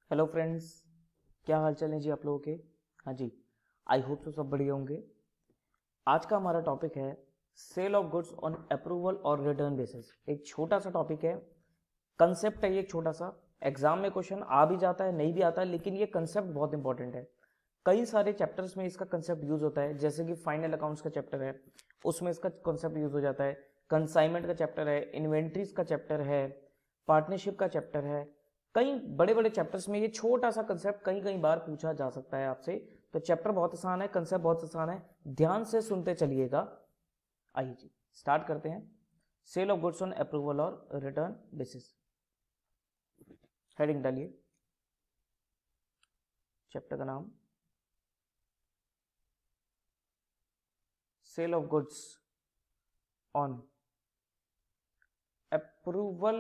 Hello friends, क्या हाल चाल है जी आप लोगों के। हाँ जी, आई होप तो सब बढ़िया होंगे। आज का हमारा टॉपिक है sale of goods on approval और रिटर्न बेसिस। एक छोटा सा टॉपिक है, कंसेप्ट है ये एक छोटा सा। एग्जाम में क्वेश्चन आ भी जाता है, नहीं भी आता है, लेकिन ये कंसेप्ट बहुत इंपॉर्टेंट है। कई सारे चैप्टर्स में इसका कंसेप्ट यूज होता है, जैसे कि फाइनल अकाउंट्स का चैप्टर है, उसमें इसका कंसेप्ट यूज हो जाता है। कंसाइनमेंट का चैप्टर है, इन्वेंट्रीज का चैप्टर है, पार्टनरशिप का चैप्टर है। कई बड़े बड़े चैप्टर्स में ये छोटा सा कंसेप्ट कई कई बार पूछा जा सकता है आपसे। तो चैप्टर बहुत आसान है, कंसेप्ट बहुत आसान है, ध्यान से सुनते चलिएगा। आइए जी स्टार्ट करते हैं। Sale of goods on approval और रिटर्न बेसिस, हेडिंग डालिए, चैप्टर का नाम sale of goods on approval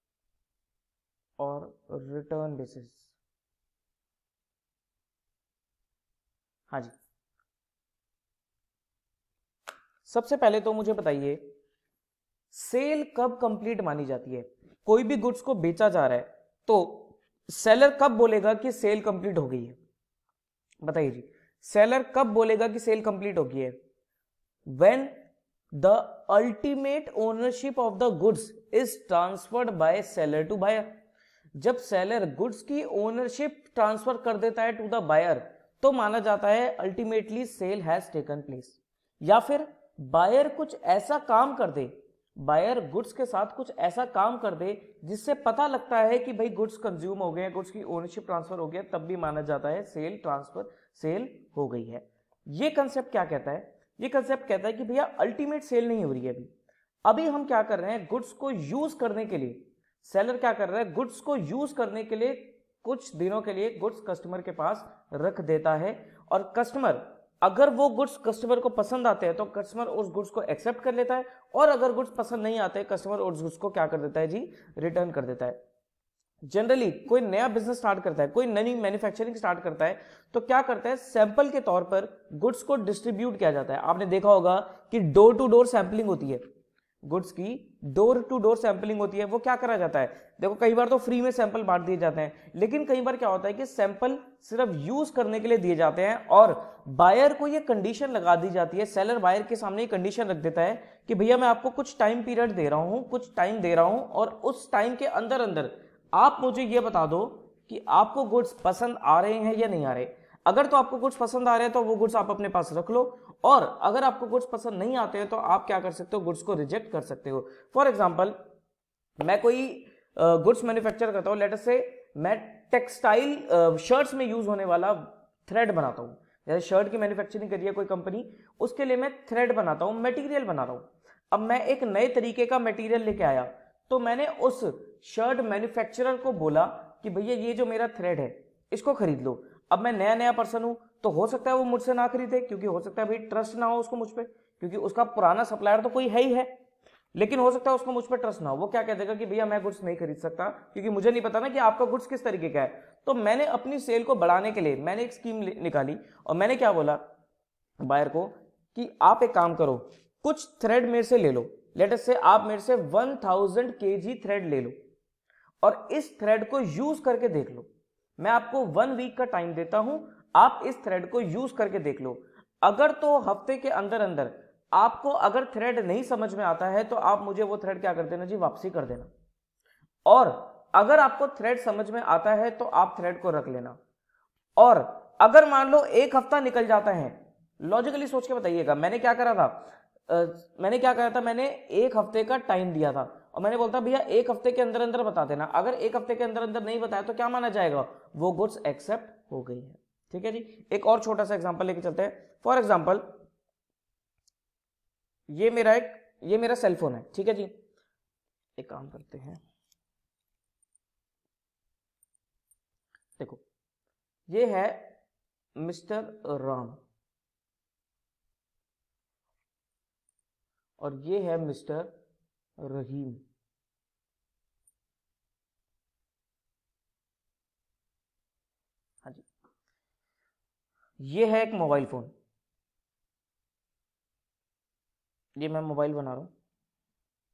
और रिटर्न बेसिस। हाँ जी, सबसे पहले तो मुझे बताइए सेल कब कंप्लीट मानी जाती है। कोई भी गुड्स को बेचा जा रहा है तो सेलर कब बोलेगा कि सेल कंप्लीट हो गई है? बताइए जी, सेलर कब बोलेगा कि सेल कंप्लीट हो गई है? When the ultimate ownership of the goods is transferred by seller to buyer. जब सेलर गुड्स की ओनरशिप ट्रांसफर कर देता है टू द बायर तो माना जाता है ultimately sale has taken place. या फिर बायर कुछ ऐसा काम कर दे, बायर गुड्स के साथ कुछ ऐसा काम कर दे जिससे पता लगता है कि भाई गुड्स कंज्यूम हो गए, गुड्स की ओनरशिप ट्रांसफर हो गया, तब भी माना जाता है सेल ट्रांसफर, सेल हो गई है। ये कंसेप्ट क्या कहता है? ये कंसेप्ट कहता है कि भैया अल्टीमेट सेल नहीं हो रही है अभी। अभी हम क्या कर रहे हैं, गुड्स को यूज करने के लिए सेलर क्या कर रहा है, गुड्स को यूज करने के लिए कुछ दिनों के लिए गुड्स कस्टमर के पास रख देता है। और कस्टमर, अगर वो गुड्स कस्टमर को पसंद आते हैं तो कस्टमर उस गुड्स को एक्सेप्ट कर लेता है, और अगर गुड्स पसंद नहीं आते कस्टमर उस गुड्स को क्या कर देता है जी, रिटर्न कर देता है। जनरली कोई नया बिजनेस स्टार्ट करता है, कोई नई मैन्युफैक्चरिंग स्टार्ट करता है तो क्या करता है, सैंपल के तौर पर गुड्स को डिस्ट्रीब्यूट किया जाता है। आपने देखा होगा कि डोर टू डोर सैंपलिंग होती है, गुड्स की डोर टू डोर सैंपलिंग होती है। वो क्या करा जाता है, देखो कई बार तो फ्री में सैंपल बांट दिए जाते हैं, लेकिन कई बार क्या होता है कि सैंपल सिर्फ यूज करने के लिए दिए जाते हैं और बायर को ये कंडीशन लगा दी जाती है, सेलर बायर के सामने ये कंडीशन रख देता है कि भैया मैं आपको कुछ टाइम पीरियड दे रहा हूं, कुछ टाइम दे रहा हूं, और उस टाइम के अंदर अंदर आप मुझे ये बता दो कि आपको गुड्स पसंद आ रहे हैं या नहीं आ रहे। अगर तो आपको गुड्स पसंद आ रहे हैं तो वो गुड्स आप अपने पास रख लो, और अगर आपको गुड्स पसंद नहीं आते हैं तो आप क्या कर सकते हो, गुड्स को रिजेक्ट कर सकते हो। फॉर एग्जांपल, मैं कोई गुड्स मैन्युफैक्चर करता हूं, लेट अस से मैं टेक्सटाइल शर्ट्स में यूज होने वाला थ्रेड बनाता हूं। जैसे शर्ट की मैन्युफैक्चरिंग करी है कोई कंपनी, उसके लिए मैं थ्रेड बनाता हूं, मटेरियल बना रहा हूं। अब मैं एक नए तरीके का मटेरियल लेके आया, तो मैंने उस शर्ट मैन्युफैक्चरर को बोला कि भैया ये जो मेरा थ्रेड है इसको खरीद लो। अब मैं नया नया पर्सन हूं तो हो सकता है वो मुझसे ना खरीदे, क्योंकि हो सकता है भाई ट्रस्ट ना हो उसको मुझ पे, क्योंकि उसका पुराना सप्लायर तो कोई है ही है। लेकिन हो सकता है उसको मुझ पर ट्रस्ट ना हो, वो क्या कह देगा कि भैया मैं गुड्स नहीं खरीद सकता क्योंकि मुझे नहीं पता ना कि आपका गुड्स किस तरीके का है। तो मैंने अपनी सेल को बढ़ाने के लिए मैंने एक स्कीम निकाली, और मैंने क्या बोला बायर को कि आप एक काम करो, कुछ थ्रेड मेरे से ले लो। लेट अस से आप मेरे से 1000 kg थ्रेड ले लो और इस थ्रेड को यूज करके देख लो। मैं आपको 1 वीक का टाइम देता हूं, आप इस थ्रेड को यूज करके देख लो। अगर तो हफ्ते के अंदर अंदर आपको अगर थ्रेड नहीं समझ में आता है तो आप मुझे वो थ्रेड क्या कर देना जी, वापसी कर देना। और अगर आपको थ्रेड समझ में आता है तो आप थ्रेड को रख लेना। और अगर मान लो एक हफ्ता निकल जाता है, लॉजिकली सोच के बताइएगा, मैंने क्या करा था, मैंने एक हफ्ते का टाइम दिया था और मैंने बोलता भैया एक हफ्ते के अंदर अंदर बता देना। अगर एक हफ्ते के अंदर अंदर नहीं बताया तो क्या माना जाएगा, वो गुड्स एक्सेप्ट हो गई है। ठीक है जी, एक और छोटा सा एग्जांपल लेके चलते हैं। फॉर एग्जांपल, ये मेरा सेलफोन है, ठीक है जी। एक काम करते हैं, देखो ये है मिस्टर राम और ये है मिस्टर रहीम। हाँ जी, ये है एक मोबाइल फोन, ये मैं मोबाइल बना रहा हूं,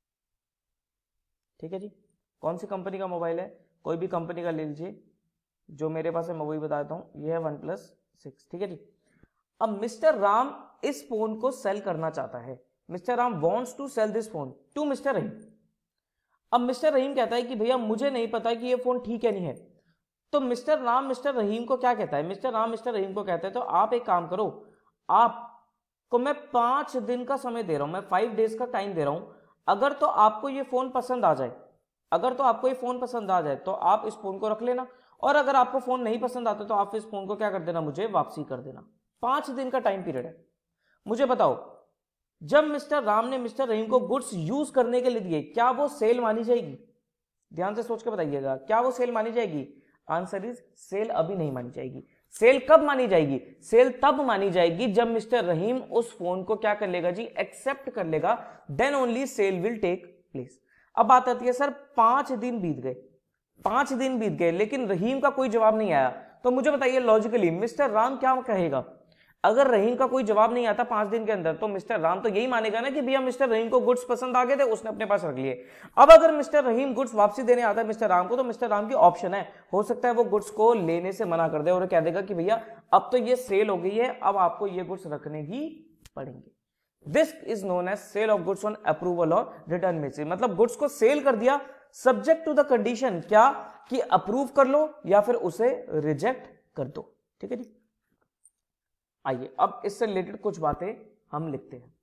ठीक है जी। कौन सी कंपनी का मोबाइल है, कोई भी कंपनी का ले लीजिए, जो मेरे पास है मैं वही बताता हूं, ये है 1+6, ठीक है जी। अब मिस्टर राम इस फोन को सेल करना चाहता है, mister Ram wants to sell this phone to mister Rahim. अब मिस्टर रहीम कहता है कि भैया मुझे नहीं पता कि ये फोन ठीक है नहीं है, तो मिस्टर राम मिस्टर रहीम को क्या कहता है, मिस्टर राम मिस्टर रहीम को कहता है तो आप एक काम करो, आपको मैं 5 दिन का समय दे रहा हूं, मैं 5 डेज का टाइम दे रहा हूं, अगर तो आपको ये फोन पसंद आ जाए, अगर तो आपको ये फोन पसंद आ जाए तो आप इस फोन को रख लेना, और अगर आपको फोन नहीं पसंद आता तो आप इस फोन को क्या कर देना, मुझे वापसी कर देना। 5 दिन का टाइम पीरियड है। मुझे बताओ, जब मिस्टर राम ने मिस्टर रहीम को गुड्स यूज करने के लिए दिए, क्या वो सेल मानी जाएगी? ध्यान से सोच के बताइएगा, क्या वो सेल मानी जाएगी? आंसर इज सेल अभी नहीं मानी जाएगी। सेल कब मानी जाएगी? सेल तब मानी जाएगी जब मिस्टर रहीम उस फोन को क्या कर लेगा जी, एक्सेप्ट कर लेगा, then only sale will take place. अब बात आती है सर 5 दिन बीत गए, 5 दिन बीत गए लेकिन रहीम का कोई जवाब नहीं आया, तो मुझे बताइए लॉजिकली मिस्टर राम क्या कहेगा? अगर रहीम का कोई जवाब नहीं आता 5 दिन के अंदर, तो मिस्टर राम तो यही मानेगा ना कि भैया मिस्टर रहीम को गुड्स पसंद आ गए थे, उसने अपने पास रख लिए। अब अगर मिस्टर रहीम गुड्स वापसी देने आता है मिस्टर राम को, तो मिस्टर राम की ऑप्शन है, हो सकता है वो गुड्स को लेने से मना कर दे और कह देगा कि भैया अब तो ये सेल हो गई है, अब आपको ये गुड्स रखने ही पड़ेंगे। This is known as sale of goods on approval और रिटर्न बेसिस। मतलब गुड्स को सेल कर दिया सब्जेक्ट टू द कंडीशन, क्या कि अप्रूव कर लो या फिर उसे रिजेक्ट कर दो, ठीक है जी। आइए अब इससे रिलेटेड कुछ बातें हम लिखते हैं।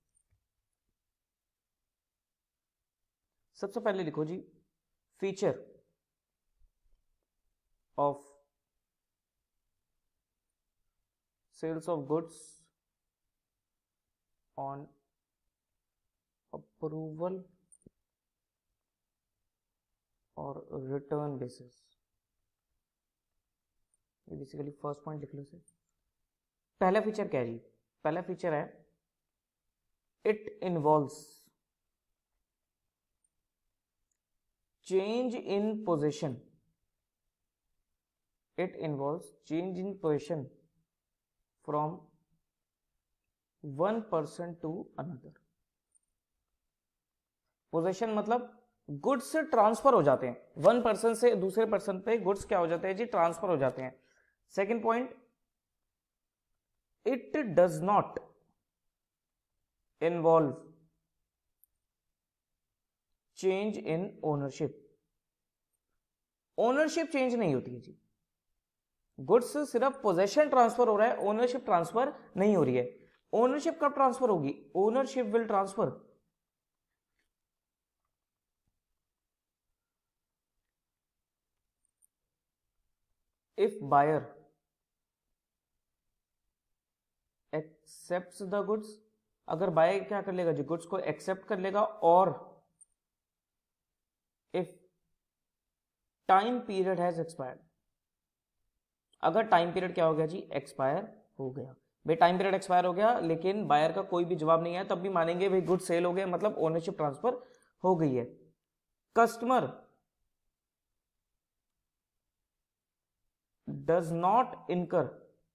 सबसे पहले लिखो जी, feature of sales of goods on approval और रिटर्न बेसिस। ये बेसिकली फर्स्ट पॉइंट लिख लो इसे। पहला फीचर क्या है जी? पहला फीचर है it involves change in position, it involves change in position from one person to another. Position मतलब गुड्स ट्रांसफर हो जाते हैं, वन पर्सन से दूसरे पर्सन पे गुड्स क्या हो जाते हैं जी, ट्रांसफर हो जाते हैं। Second point, it does not involve change in ownership। Ownership change नहीं होती है जी, गुड्स सिर्फ पोजेशन ट्रांसफर हो रहा है, ओनरशिप ट्रांसफर नहीं हो रही है। ओनरशिप कब ट्रांसफर होगी? Ownership will transfer if buyer accepts the goods. अगर बायर क्या कर लेगा जी, गुड्स को एक्सेप्ट कर लेगा, और if time period has expired, अगर टाइम पीरियड क्या हो गया जी, एक्सपायर हो गया। भाई टाइम पीरियड एक्सपायर हो गया लेकिन बायर का कोई भी जवाब नहीं है, तब भी मानेंगे भाई गुड सेल हो गया, मतलब ओनरशिप ट्रांसफर हो गई है। Customer does not incur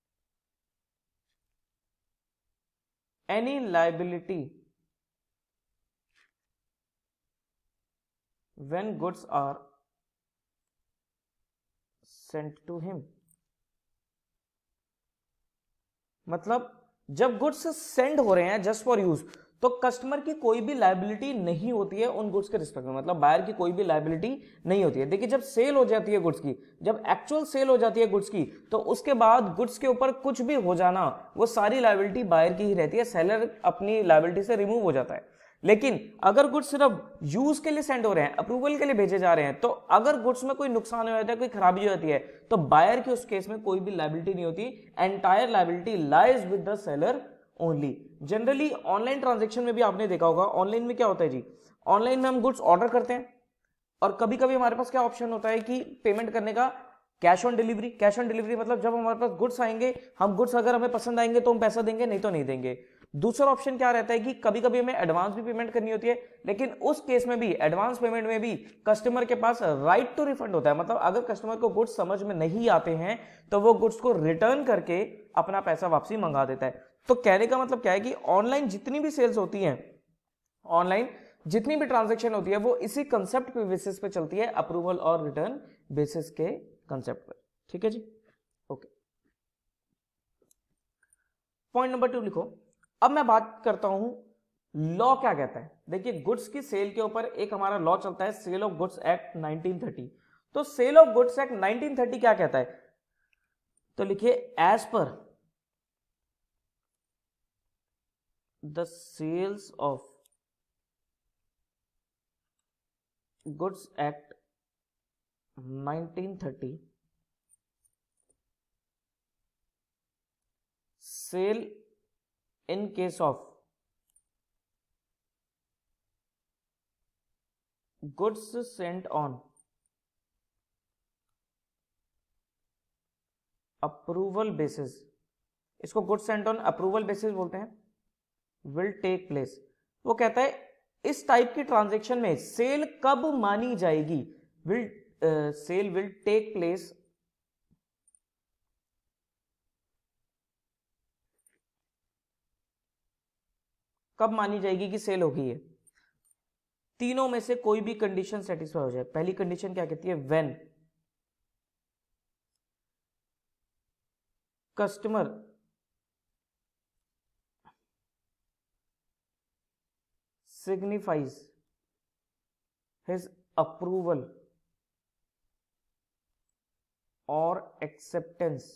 any liability when goods are sent to him। मतलब जब गुड्स सेंड हो रहे हैं जस्ट फॉर यूज, तो कस्टमर की कोई भी लायबिलिटी नहीं होती है उन गुड्स के रिस्पेक्ट में, मतलब बायर की कोई भी लायबिलिटी नहीं होती है। देखिए जब सेल हो जाती है गुड्स की, जब एक्चुअल सेल हो जाती है गुड्स की, तो उसके बाद गुड्स के ऊपर कुछ भी हो जाना, वो सारी लायबिलिटी बायर की ही रहती है, सेलर अपनी लायबिलिटी से रिमूव हो जाता है। लेकिन अगर गुड्स सिर्फ यूज के लिए सेंड हो रहे हैं, अप्रूवल के लिए भेजे जा रहे हैं, तो अगर गुड्स में कोई नुकसान हो जाता है, कोई खराबी हो जाती है, तो बायर की उस केस में कोई भी लायबिलिटी नहीं होती, entire liability lies with the seller only. Generally online transaction में भी आपने देखा होगा, ऑनलाइन में क्या होता है जी, ऑनलाइन में हम गुड्स ऑर्डर करते हैं और कभी कभी हमारे पास क्या ऑप्शन होता है कि पेमेंट करने का cash on delivery. Cash on delivery मतलब जब हमारे पास गुड्स आएंगे, हम गुड्स अगर हमें पसंद आएंगे तो हम पैसा देंगे, नहीं तो नहीं देंगे। दूसरा ऑप्शन क्या रहता है कि कभी कभी हमें एडवांस भी पेमेंट करनी होती है, लेकिन उस केस में भी, एडवांस पेमेंट में भी कस्टमर के पास राइट टू रिफंड होता है। मतलब अगर कस्टमर को गुड्स समझ में नहीं आते हैं तो वो गुड्स को रिटर्न करके अपना पैसा वापसी मंगा देता है। तो कहने का मतलब क्या है कि ऑनलाइन जितनी भी सेल्स होती हैं, ऑनलाइन जितनी भी ट्रांजैक्शन होती है, वो इसी कंसेप्ट पे बेसिस पे चलती है, अप्रूवल और रिटर्न बेसिस के कंसेप्ट पर। ठीक है जी, ओके। पॉइंट नंबर 2 लिखो। अब मैं बात करता हूं लॉ क्या कहता है। देखिए गुड्स की सेल के ऊपर एक हमारा लॉ चलता है, सेल ऑफ गुड्स एक्ट 1930। तो सेल ऑफ गुड्स एक्ट 1930 क्या कहता है, तो लिखिए as per the sales of goods act 1930 sale in case of goods sent on approval basis, इसको goods sent on approval basis बोलते हैं, विल टेक प्लेस। वो कहता है इस टाइप की ट्रांजैक्शन में सेल कब मानी जाएगी, will sale will take place कब मानी जाएगी कि सेल हो गई है। तीनों में से कोई भी कंडीशन सेटिस्फाई हो जाए। पहली कंडीशन क्या कहती है, when customer signifies his approval or acceptance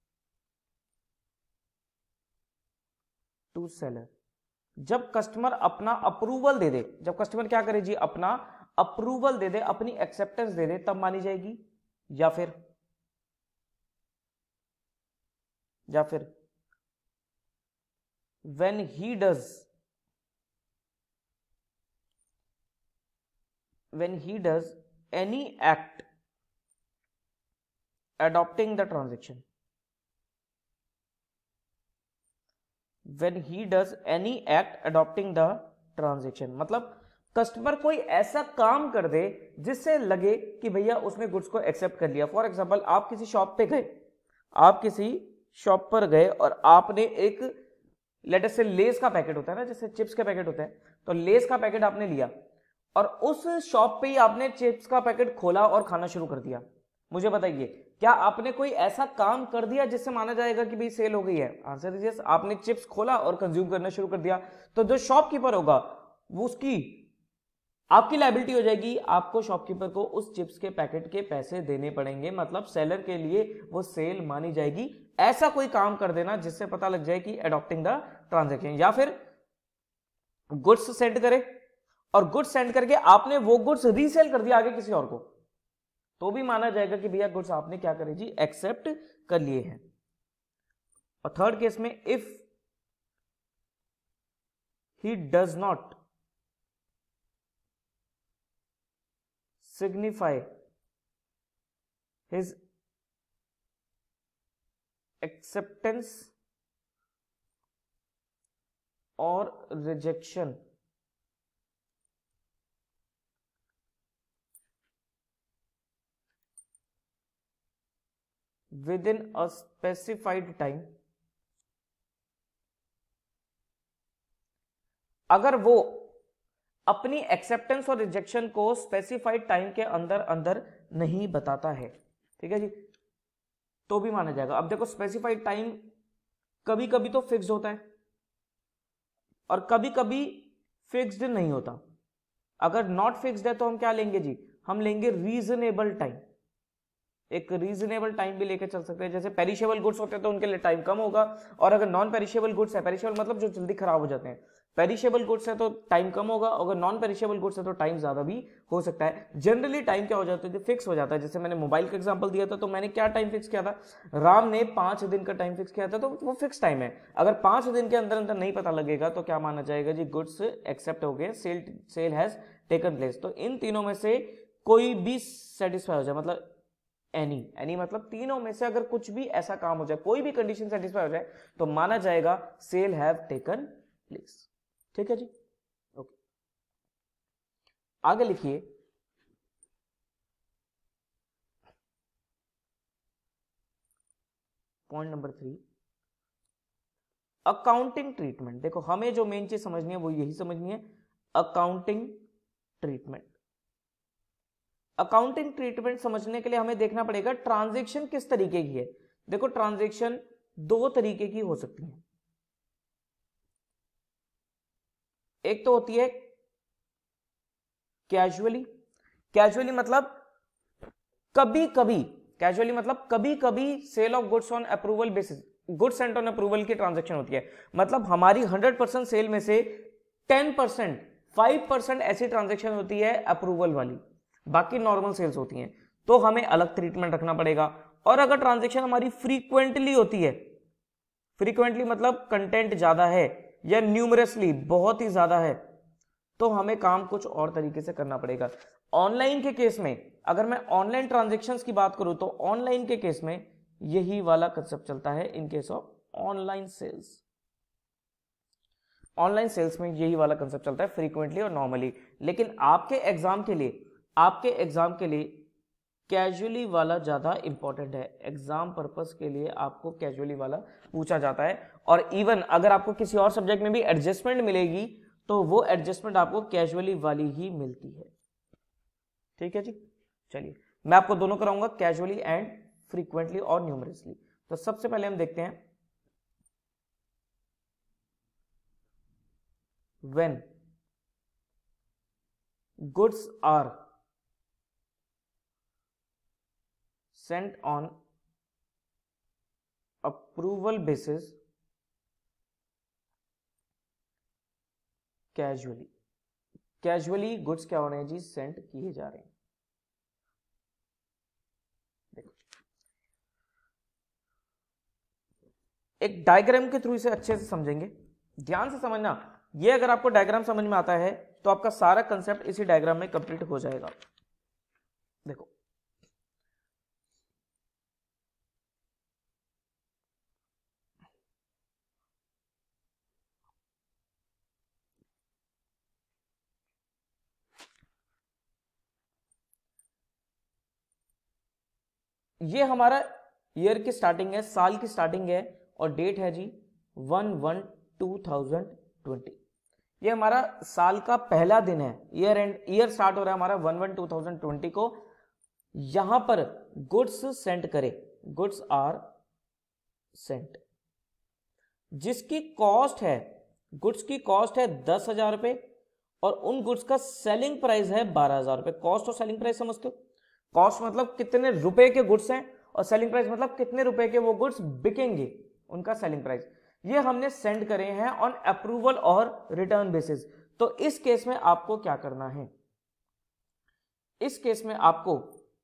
to seller। जब कस्टमर अपना अप्रूवल दे दे, जब कस्टमर क्या करे जी, अपना अप्रूवल दे दे, अपनी एक्सेप्टेंस दे दे, तब मानी जाएगी। या फिर when he does any act adopting the transaction, when he does any act adopting the transaction, मतलब कस्टमर कोई ऐसा काम कर दे जिससे लगे कि भैया उसने गुड्स को एक्सेप्ट कर लिया। फॉर एग्जांपल आप किसी शॉप पे गए, आप किसी शॉप पर गए और आपने एक लेट अस से लेस का पैकेट होता है ना, जैसे चिप्स के पैकेट होते हैं, तो लेस का पैकेट आपने लिया और उस शॉप पे ही आपने चिप्स का पैकेट खोला और खाना शुरू कर दिया। मुझे बताइए क्या आपने कोई ऐसा काम कर दिया जिससे माना जाएगा कि भाई सेल हो गई है? Answer is yes. आपने चिप्स खोला और कंज्यूम करना शुरू कर दिया, तो जो शॉपकीपर होगा वो उसकी आपकी लायबिलिटी हो जाएगी, आपको शॉपकीपर को उस चिप्स के पैकेट के पैसे देने पड़ेंगे, मतलब सेलर के लिए वो सेल मानी जाएगी। ऐसा कोई काम कर देना जिससे पता लग जाए कि एडॉप्टिंग द ट्रांजैक्शन। या फिर गुड्स सेंड करे और गुड्स सेंड करके आपने वो गुड्स रीसेल कर दिया आगे किसी और को, तो भी माना जाएगा कि भैया गुड्स आपने क्या करे जी, एक्सेप्ट कर लिए हैं। और थर्ड केस में if he does not signify his acceptance or rejection within a specified time, अगर वो अपनी एक्सेप्टेंस और रिजेक्शन को स्पेसिफाइड टाइम के अंदर अंदर नहीं बताता है, ठीक है जी, तो भी माना जाएगा। अब देखो स्पेसिफाइड टाइम कभी कभी तो फिक्स्ड होता है और कभी कभी फिक्स्ड नहीं होता। अगर नॉट फिक्स्ड है तो हम क्या लेंगे जी, हम लेंगे रीजनेबल टाइम। एक रीजनेबल टाइम भी लेके चल सकते हैं। जैसे पेरिशेबल गुड्स होते हैं तो उनके लिए टाइम कम होगा, और अगर नॉन पेरिशेबल गुड्स है, पेरिशेबल मतलब जो जल्दी खराब हो जाते हैं, पेरिशेबल गुड्स है तो टाइम कम होगा, अगर नॉन पेरिशेबल गुड्स है तो टाइम ज्यादा भी हो सकता है। जनरली टाइम क्या हो जाता है, फिक्स हो जाता है। जैसे मैंने मोबाइल का एग्जांपल दिया था, तो मैंने क्या टाइम फिक्स किया था, राम ने 5 दिन का टाइम फिक्स किया था, तो वो फिक्स टाइम है। अगर 5 दिन के अंदर अंदर नहीं पता लगेगा तो क्या माना जाएगा जी, गुड्स एक्सेप्ट हो गए, सेल हैज टेकन प्लेस। तो इन तीनों में से कोई भी सेटिस्फाई हो जाए, मतलब एनी मतलब तीनों में से अगर कुछ भी ऐसा काम हो जाए, कोई भी कंडीशन सेटिस्फाई हो जाए, तो माना जाएगा सेल हैव टेकन प्लेस। ठीक है जी, ओके। आगे लिखिए, पॉइंट नंबर 3, अकाउंटिंग ट्रीटमेंट। देखो हमें जो मेन चीज समझनी है वो यही समझनी है, अकाउंटिंग ट्रीटमेंट। अकाउंटिंग ट्रीटमेंट समझने के लिए हमें देखना पड़ेगा ट्रांजैक्शन किस तरीके की है। देखो ट्रांजैक्शन दो तरीके की हो सकती है। एक तो होती है कैजुअली, कैजुअली मतलब कभी कभी, कैजुअली मतलब कभी कभी sale of goods on approval basis, goods sent on approval की ट्रांजैक्शन होती है। मतलब हमारी 100% सेल में से 10%, 5% ऐसी ट्रांजैक्शन होती है अप्रूवल वाली, बाकी नॉर्मल सेल्स होती हैं, तो हमें अलग ट्रीटमेंट रखना पड़ेगा। और अगर ट्रांजैक्शन हमारी फ्रीक्वेंटली होती है, फ्रीक्वेंटली मतलब कंटेंट ज्यादा है या न्यूमरसली बहुत ही ज्यादा है, तो हमें काम कुछ और तरीके से करना पड़ेगा। ऑनलाइन के केस में, अगर मैं ऑनलाइन ट्रांजैक्शंस की बात करूं तो ऑनलाइन के केस में यही वाला कंसेप्ट चलता है। In case of online sales, online sales में यही वाला कंसेप्ट चलता है, फ्रीक्वेंटली और नॉर्मली। लेकिन आपके एग्जाम के लिए, आपके एग्जाम के लिए कैजुअली वाला ज्यादा इंपॉर्टेंट है। एग्जाम पर्पस के लिए आपको कैजुअली वाला पूछा जाता है। और इवन अगर आपको किसी और सब्जेक्ट में भी एडजस्टमेंट मिलेगी तो वो एडजस्टमेंट आपको कैजुअली वाली ही मिलती है। ठीक है जी, चलिए मैं आपको दोनों कराऊंगा, कैजुअली एंड फ्रीक्वेंटली और न्यूमरसली। तो सबसे पहले हम देखते हैं when goods are sent on approval basis casually, casually goods क्या हो रहे हैं जी, सेंड किए जा रहे हैं। देखो एक डायग्राम के थ्रू इसे अच्छे से समझेंगे, ध्यान से समझना। ये अगर आपको डायग्राम समझ में आता है तो आपका सारा कंसेप्ट इसी डायग्राम में कंप्लीट हो जाएगा। देखो ये हमारा ईयर की स्टार्टिंग है, साल की स्टार्टिंग है, और डेट है जी 1/1/2020। ये हमारा साल का पहला दिन है, ईयर एंड, ईयर स्टार्ट हो रहा है हमारा 1/1/2020 को। यहां पर गुड्स सेंड करे, गुड्स आर सेंट, जिसकी कॉस्ट है, गुड्स की कॉस्ट है 10,000 रुपए और उन गुड्स का सेलिंग प्राइस है 12,000 रुपए। कॉस्ट और सेलिंग प्राइस समझते हो? कॉस्ट मतलब कितने रुपए के गुड्स हैं और सेलिंग प्राइस मतलब कितने रुपए के वो गुड्स बिकेंगे, उनका सेलिंग प्राइस। ये हमने सेंड करे हैं ऑन अप्रूवल और रिटर्न बेसिस। तो इस केस में आपको क्या करना है, इस केस में आपको,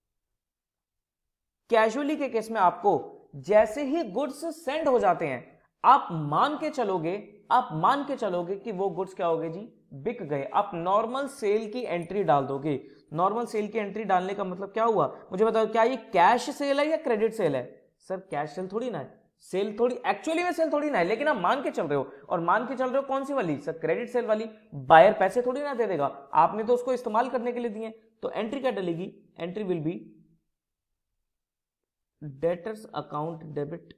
कैजुअली के केस में आपको जैसे ही गुड्स सेंड हो जाते हैं आप मान के चलोगे, आप मान के चलोगे कि वो गुड्स क्या हो गए जी, बिक गए। आप नॉर्मल सेल की एंट्री डाल दोगे। नॉर्मल सेल की एंट्री डालने का मतलब क्या हुआ, मुझे बताओ, क्या ये कैश सेल है या क्रेडिट सेल है? सर कैश सेल थोड़ी ना है, सेल थोड़ी, एक्चुअली में सेल थोड़ी ना है, लेकिन आप मान के चल रहे हो। और मान के चल रहे हो कौन सी वाली? सर क्रेडिट सेल वाली। बायर पैसे थोड़ी ना दे देगा, आपने तो उसको इस्तेमाल करने के लिए दिए। तो एंट्री क्या डलेगी? Entry will be debtors account debit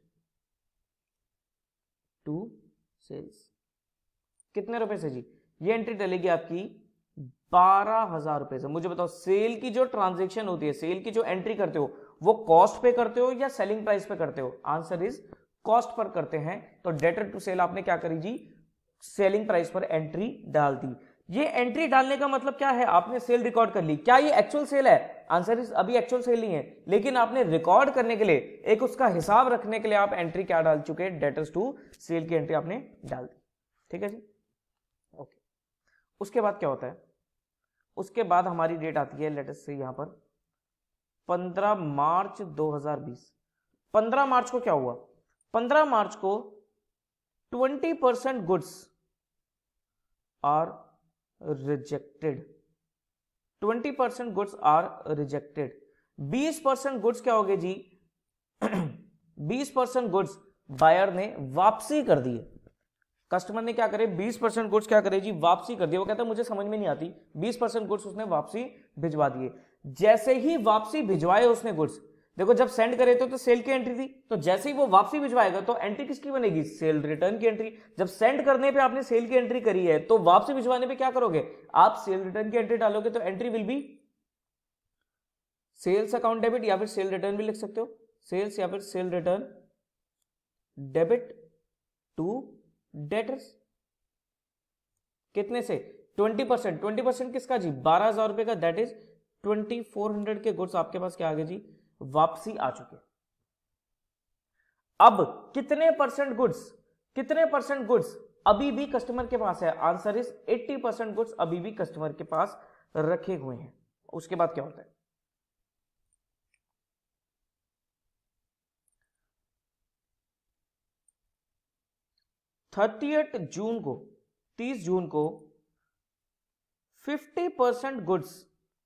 to sales. कितने रुपए से जी? ये एंट्री डलेगी आपकी 12,000 रुपए से। मुझे बताओ, सेल की जो ट्रांजैक्शन होती है, सेल की जो एंट्री करते हो, वो कॉस्ट पे करते हो या सेलिंग प्राइस पे करते हो? आंसर इज कॉस्ट पर करते हैं। तो डेटर टू सेल आपने क्या करी जी, सेलिंग प्राइस पर एंट्री डाल दी। ये एंट्री डालने का मतलब क्या है, आपने सेल रिकॉर्ड कर ली। क्या ये एक्चुअल सेल है? आंसर इज अभी एक्चुअल सेल नहीं है, लेकिन आपने रिकॉर्ड करने के लिए, एक उसका हिसाब रखने के लिए आप एंट्री क्या डाल चुके हैं, डेटर्स टू सेल की एंट्री आपने डाल दी। ठीक है जी, ओके। उसके बाद क्या होता है, उसके बाद हमारी डेट आती है, लेटेस्ट से यहां पर 15 मार्च 2020। 15 मार्च को क्या हुआ? 15 मार्च को 20% goods are rejected. 20% goods are rejected. 20% goods क्या हो गए जी 20% गुड्स बायर ने वापसी कर दिए। कस्टमर ने क्या करे, 20% गुड्स क्या करे जी, वापसी कर दिए। वो कहता है मुझे समझ में नहीं आती, 20% गुड्स उसने वापसी भिजवा दिए। जैसे ही वापसी भिजवाए उसने गुड्स, देखो जब सेंड करे तो सेल की एंट्री थी, तो जैसे ही वो वापसी भिजवाएगा तो एंट्री किसकी बनेगी, सेल रिटर्न की एंट्री। जब सेंड करने पे आपने सेल की एंट्री करी है तो वापसी भिजवाने पे क्या करोगे, आप सेल रिटर्न की एंट्री डालोगे। तो entry will be sales account debit या फिर सेल रिटर्न भी लिख सकते हो, सेल्स या फिर sale return debit to debtors. कितने से? 20%। 20% किसका जी? 12,000 रुपए का, दैट इज 2400 के गुड्स आपके पास क्या आ गए जी? वापसी आ चुके। अब कितने परसेंट गुड्स अभी भी कस्टमर के पास है? आंसर इज 80% गुड्स अभी भी कस्टमर के पास रखे हुए हैं। उसके बाद क्या होता है? 30 जून को, 30 जून को 50% गुड्स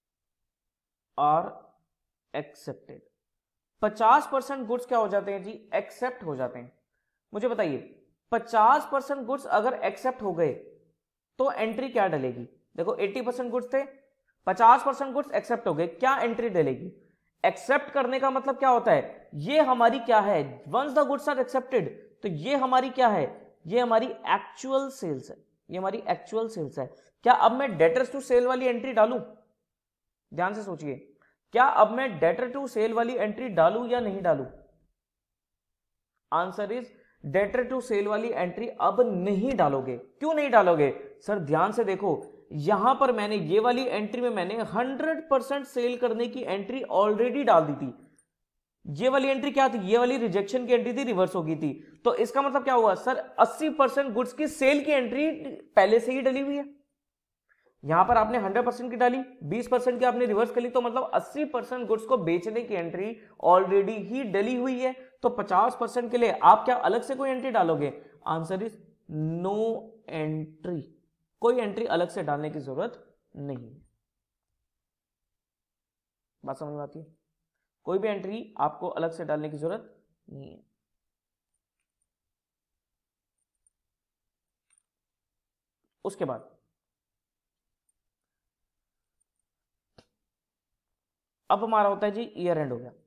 आर एक्सेप्टेड। 50% गुड्स क्या हो जाते हैं जी? एक्सेप्ट हो जाते हैं। मुझे बताइए 50% गुड्स अगर एक्सेप्ट हो गए तो एंट्री क्या डलेगी? देखो 80% गुड्स थे, 50% गुड्स एक्सेप्ट हो गए, क्या एंट्री डलेगी? एक्सेप्ट करने का मतलब क्या होता है? ये हमारी क्या है? Once the goods are accepted, तो ये हमारी क्या है? ये हमारी एक्चुअल सेल्स है, ये हमारी एक्चुअल सेल्स है। क्या अब मैं डेटर्स टू सेल वाली एंट्री डालूं? ध्यान से सोचिए, क्या अब मैं डेटर टू सेल वाली एंट्री डालूं या नहीं डालूं? Answer is debtor to sale वाली एंट्री अब नहीं डालोगे। क्यों नहीं डालोगे? सर ध्यान से देखो, यहां पर मैंने ये वाली एंट्री में मैंने 100% सेल करने की एंट्री ऑलरेडी डाल दी थी। ये वाली एंट्री क्या थी? ये वाली रिजेक्शन की एंट्री थी, रिवर्स हो गई थी। तो इसका मतलब क्या हुआ सर? 80% गुड्स की सेल की एंट्री पहले से ही डली हुई है। यहां पर आपने 100% की डाली, 20% की आपने रिवर्स कर ली, तो मतलब 80% गुड्स को बेचने की एंट्री ऑलरेडी ही डली हुई है। तो 50% के लिए आप क्या अलग से कोई एंट्री डालोगे? Answer is no entry. कोई एंट्री अलग से डालने की जरूरत नहीं है। बात समझ में आती है? कोई भी एंट्री आपको अलग से डालने की जरूरत नहीं है। उसके बाद अब हमारा होता है जी ईयर एंड हो गया,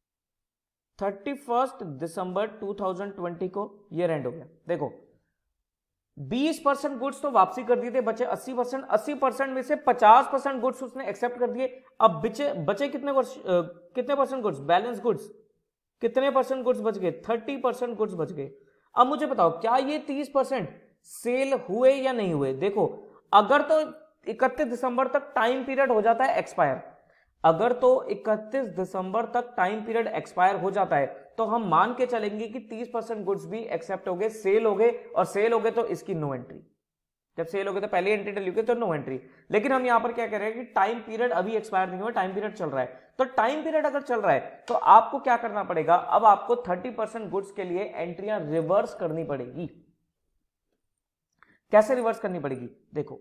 31 दिसंबर 2020 को ईयर एंड हो गया। देखो 20% गुड्स तो वापसी कर दिए थे, बचे 80%। 80% में से 50% गुड्स उसने एक्सेप्ट कर दिए। अब बचे कितने परसेंट गुड्स? बैलेंस गुड्स कितने परसेंट गुड्स बच गए? 30% गुड्स बच गए। अब मुझे बताओ क्या ये 30% सेल हुए या नहीं हुए? देखो अगर तो 31 दिसंबर तक टाइम पीरियड हो जाता है एक्सपायर, अगर तो 31 दिसंबर तक टाइम पीरियड एक्सपायर हो जाता है तो हम मान के चलेंगे कि 30% गुड्स भी एक्सेप्ट हो गए, सेल हो गए, और सेल हो गए तो इसकी नो एंट्री। जब सेल हो गए तो पहले एंट्री डली हुई तो नो एंट्री। लेकिन हम यहां पर क्या कह रहे हैं कि टाइम पीरियड अभी एक्सपायर नहीं हुआ, टाइम पीरियड चल रहा है। तो टाइम पीरियड अगर चल रहा है तो आपको क्या करना पड़ेगा? अब आपको 30% गुड्स के लिए एंट्रियां रिवर्स करनी पड़ेगी। कैसे रिवर्स करनी पड़ेगी? देखो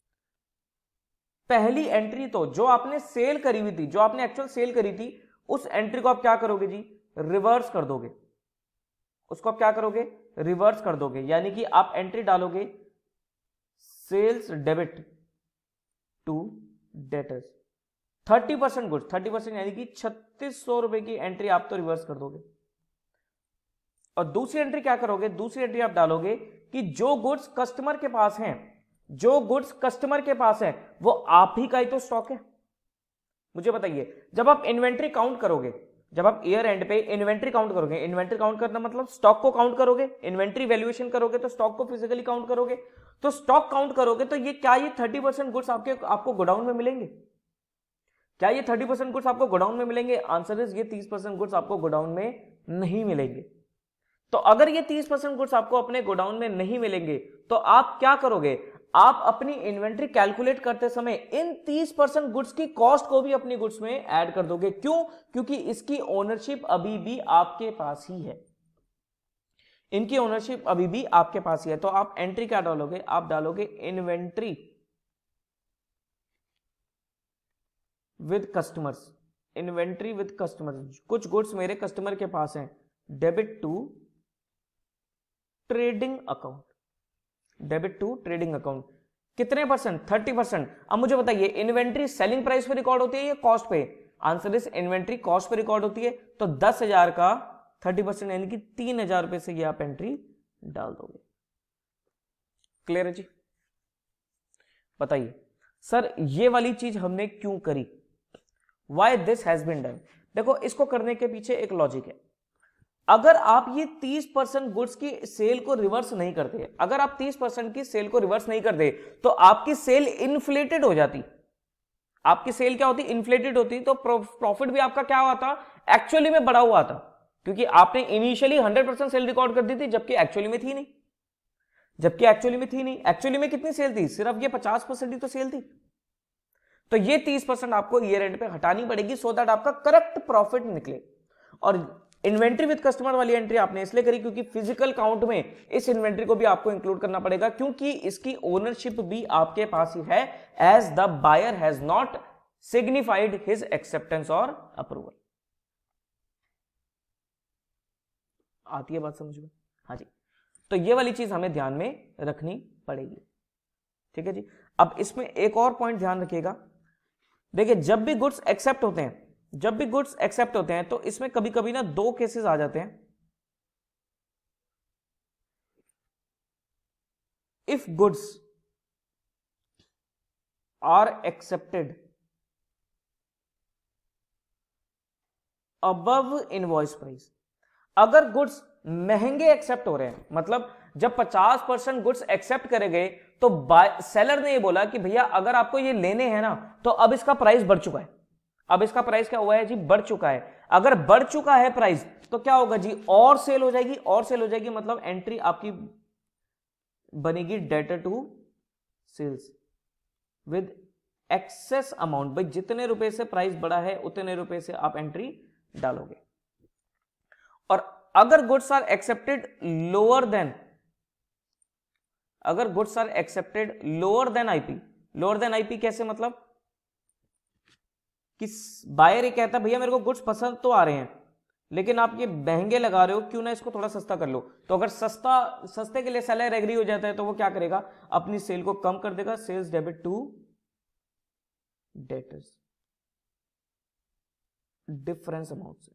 पहली एंट्री तो जो आपने सेल करी हुई थी, जो आपने एक्चुअल सेल करी थी, उस एंट्री को आप क्या करोगे जी? रिवर्स कर दोगे। उसको आप क्या करोगे? रिवर्स कर दोगे। यानी कि आप एंट्री डालोगे sales debit to debtors. 30% goods, 30% यानी कि 3600 रुपए की एंट्री आप तो रिवर्स कर दोगे। और दूसरी एंट्री क्या करोगे? दूसरी एंट्री आप डालोगे कि जो गुड्स कस्टमर के पास हैं, जो गुड्स कस्टमर के पास है वो आप ही का ही तो स्टॉक है। मुझे बताइए जब आप इन्वेंट्री काउंट करोगे, जब आप ईयर एंड पे इन्वेंट्री काउंट करोगे, इन्वेंट्री काउंट करना मतलब स्टॉक को काउंट करोगे, इन्वेंट्री वैल्यूएशन करोगे तो स्टॉक को फिजिकली काउंट करोगे। तो स्टॉक काउंट करोगे तो ये क्या ये 30% गुड्स आपको गोडाउन में मिलेंगे? क्या ये 30% गुड्स आपको गोडाउन में मिलेंगे? आंसर इज ये 30% गुड्स आपको गोडाउन में नहीं मिलेंगे। तो अगर ये 30% गुड्स आपको अपने गोडाउन में नहीं मिलेंगे तो आप क्या करोगे? आप अपनी इन्वेंट्री कैलकुलेट करते समय इन 30% गुड्स की कॉस्ट को भी अपनी गुड्स में ऐड कर दोगे। क्यों? क्योंकि इसकी ओनरशिप अभी भी आपके पास ही है, इनकी ओनरशिप अभी भी आपके पास ही है। तो आप एंट्री क्या डालोगे? आप डालोगे inventory with customers. Inventory with customers, कुछ गुड्स मेरे कस्टमर के पास हैं, debit to trading account, debit to trading account. कितने परसेंट? 30%। अब मुझे बताइए इन्वेंट्री सेलिंग प्राइस पे रिकॉर्ड होती है या कॉस्ट पे? आंसर इज इन्वेंट्री कॉस्ट पे रिकॉर्ड होती है। तो 10,000 का 30% यानी कि 3,000 रुपए से ये आप एंट्री डाल दोगे। क्लियर है जी? बताइए सर ये वाली चीज हमने क्यों करी? Why this has been done. देखो इसको करने के पीछे एक लॉजिक है। अगर आप ये 30% गुड्स की सेल को रिवर्स नहीं करते, अगर आप 30% की सेल को रिवर्स नहीं करते तो आपकी सेल इन्फ्लेटेड हो जाती। आपकी सेल क्या होती? इन्फ्लेटेड होती। तो प्रॉफिट भी आपका क्या हुआ था? एक्चुअली में बढ़ा हुआ था, क्योंकि आपने इनिशियली 100% सेल रिकॉर्ड कर दी थी, जबकि एक्चुअली में थी नहीं। एक्चुअली में कितनी सेल थी? सिर्फ ये 50% ही तो सेल थी। तो ये 30% आपको ईयर एंड पे हटानी पड़ेगी, सो दैट आपका करेक्ट प्रॉफिट निकले। और इन्वेंट्री विद कस्टमर वाली एंट्री आपने इसलिए करी क्योंकि फिजिकल काउंट में इस इन्वेंट्री को भी आपको इंक्लूड करना पड़ेगा, क्योंकि इसकी ओनरशिप भी आपके पास ही है, as the buyer has not signified his acceptance और अप्रूवल। आती है बात समझ में? हाँ जी। तो ये वाली चीज हमें ध्यान में रखनी पड़ेगी, ठीक है जी। अब इसमें एक और पॉइंट ध्यान रखिएगा। देखिए जब भी गुड्स एक्सेप्ट होते हैं तो इसमें कभी कभी ना दो केसेस आ जाते हैं। If goods are accepted above invoice price, अगर गुड्स महंगे एक्सेप्ट हो रहे हैं, मतलब जब 50% गुड्स एक्सेप्ट करे गए तो सेलर ने ये बोला कि भैया अगर आपको ये लेने हैं ना तो अब इसका प्राइस बढ़ चुका है। अब इसका प्राइस क्या हुआ है जी? बढ़ चुका है। अगर बढ़ चुका है प्राइस तो क्या होगा जी? और सेल हो जाएगी, मतलब एंट्री आपकी बनेगी debtor to sales with excess amount. भाई जितने रुपए से प्राइस बढ़ा है उतने रुपए से आप एंट्री डालोगे। और अगर goods are accepted lower than IP कैसे? मतलब कि बायर ये कहता है भैया मेरे को गुड्स पसंद तो आ रहे हैं लेकिन आप ये महंगे लगा रहे हो, क्यों ना इसको थोड़ा सस्ता कर लो। तो अगर सस्ते के लिए सेलर एग्री हो जाता है तो वो क्या करेगा? अपनी सेल को कम कर देगा, sales debit to debtors, difference amount से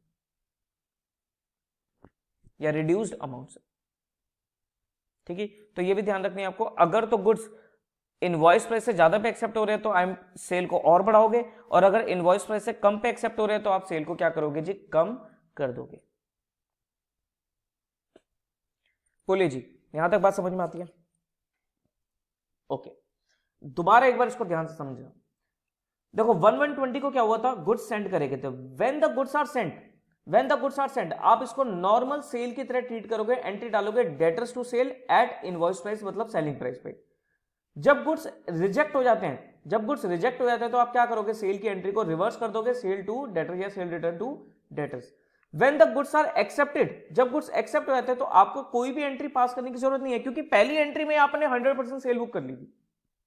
या रिड्यूस्ड अमाउंट से, ठीक है। तो ये भी ध्यान रखनी है आपको। अगर तो गुड्स इनवॉइस प्राइस से ज्यादा पे एक्सेप्ट हो रहे हैं तो आप सेल को और बढ़ाओगे, और अगर इनवॉइस प्राइस से कम पे एक्सेप्ट हो रहे हैं तो आप सेल को क्या करोगे जी? कम कर दोगे। बोलिए जी, यहां तक बात समझ में आती है? ओके, दोबारा एक बार इसको ध्यान से समझना। देखो 1120 को क्या हुआ था? गुड्स सेंड करे गए थे। When the goods are sent आप इसको नॉर्मल सेल की तरह ट्रीट करोगे, एंट्री डालोगे debtors to sale at invoice price, मतलब सेलिंग प्राइस पे। जब गुड्स रिजेक्ट हो जाते हैं तो आप क्या करोगे? सेल की एंट्री को रिवर्स कर दोगे, सेल टू डेटर या sale return to debtors. When the goods are accepted, जब गुड्स एक्सेप्ट हो जाते हैं तो आपको कोई भी एंट्री पास करने की जरूरत नहीं है, क्योंकि पहली एंट्री में आपने 100% सेल बुक कर ली थी।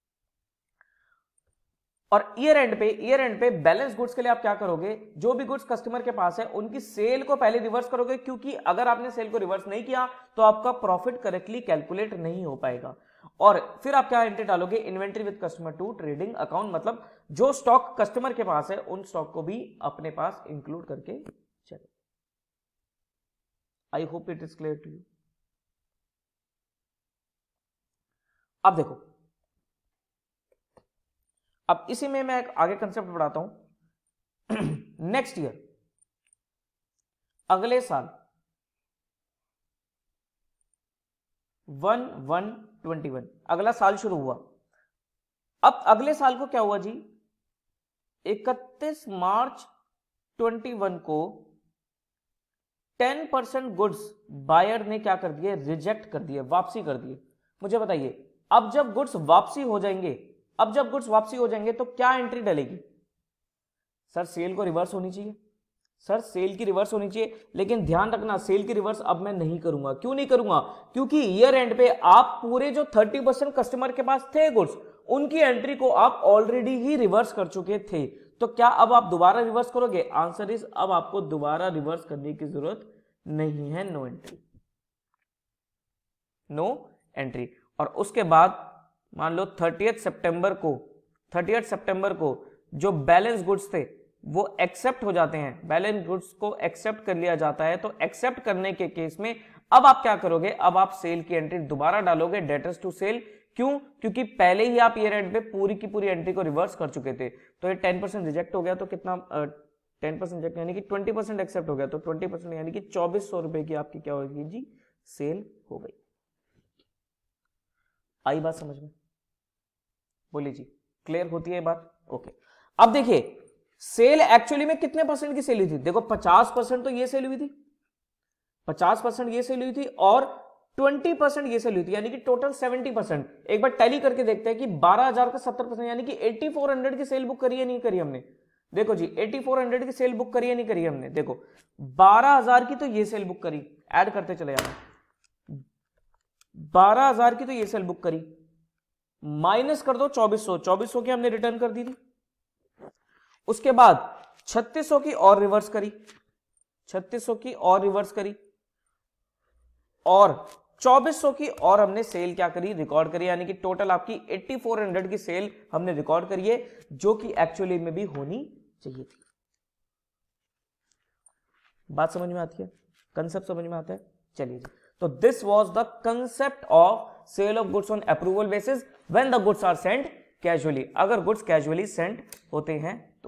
और ईयर एंड पे बैलेंस गुड्स के लिए आप क्या करोगे? जो भी गुड्स कस्टमर के पास है उनकी सेल को पहले रिवर्स करोगे, क्योंकि अगर आपने सेल को रिवर्स नहीं किया तो आपका प्रॉफिट करेक्टली कैलकुलेट नहीं हो पाएगा। और फिर आप क्या एंट्री डालोगे? Inventory with customer to trading account, मतलब जो स्टॉक कस्टमर के पास है उन स्टॉक को भी अपने पास इंक्लूड करके चलो। I hope it is clear to you. अब देखो, अब इसी में मैं एक आगे कंसेप्ट बढ़ाता हूं। नेक्स्ट ईयर, अगले साल 1/1/21 अगला साल शुरू हुआ। अब अगले साल को क्या हुआ जी? 31 मार्च 21 को 10% गुड्स बायर ने क्या कर दिए? रिजेक्ट कर दिए, वापसी कर दिए। मुझे बताइए, अब जब गुड्स वापसी हो जाएंगे तो क्या एंट्री डलेगी? सर सेल को रिवर्स होनी चाहिए, सेल की रिवर्स होनी चाहिए। लेकिन ध्यान रखना, सेल की रिवर्स अब मैं नहीं करूंगा। क्यों नहीं करूंगा? क्योंकि ईयर एंड पे आप पूरे जो 30% कस्टमर के पास थे गुड्स, उनकी एंट्री को आप ऑलरेडी ही रिवर्स कर चुके थे। तो क्या अब आप दोबारा रिवर्स करोगे? आंसर इज अब आपको दोबारा रिवर्स करने की जरूरत नहीं है। No entry. और उसके बाद मान लो 30 सितंबर को जो बैलेंस गुड्स थे वो एक्सेप्ट हो जाते हैं, बैलेंस गुड्स को एक्सेप्ट कर लिया जाता है। तो एक्सेप्ट करने के केस में अब आप क्या करोगे? अब आप सेल की एंट्री दोबारा डालोगे डेटर्स टू सेल, क्यों? क्योंकि पहले ही आप ईयर एंड पे पूरी की पूरी एंट्री को रिवर्स कर चुके थे, तो ये 10% रिजेक्ट हो गया, तो कितना 10% रिजेक्ट यानी कि 20% एक्सेप्ट हो गया, तो 20% यानी कि 2400 रुपए की आपकी क्या होगी जी, सेल हो गई। आई बात समझ में? बोलिए जी, क्लियर होती है बात? ओके। अब देखिए सेल एक्चुअली में कितने परसेंट की सेल हुई थी? देखो 50% तो ये सेल हुई थी, 50% ये सेल हुई थी और 20% ये सेल हुई थी, यानी कि टोटल 70%। एक बार टैली करके देखते हैं कि 12,000 का 70% यानी कि 8400 की सेल बुक करी है नहीं करी हमने? देखो जी 8400 की सेल बुक करी है नहीं करी हमने? देखो 12,000 की तो ये सेल बुक करी, ऐड करते चले जाना, 12,000 की तो ये सेल बुक करी, माइनस कर दो 2400, 2400 की हमने रिटर्न कर दी थी। उसके बाद 3600 की और रिवर्स करी, 3600 की और रिवर्स करी, और 2400 की और हमने सेल क्या करी, रिकॉर्ड करी, यानी कि टोटल आपकी 8400 की सेल हमने रिकॉर्ड करी है, जो कि एक्चुअली में भी होनी चाहिए थी। बात समझ में आती है? कंसेप्ट समझ में आता है? चलिए, तो this was the concept of sale of goods on approval basis when the goods are sent casually, अगर गुड्स कैजुअली सेंट होते हैं